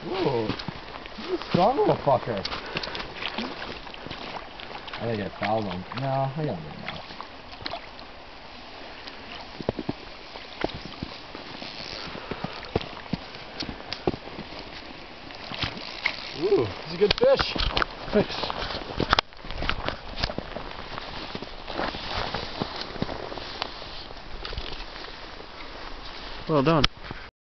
Ooh, he's a strong little fucker. I think I fouled him. No, I got him now. Ooh, he's a good fish. Thanks. Well done.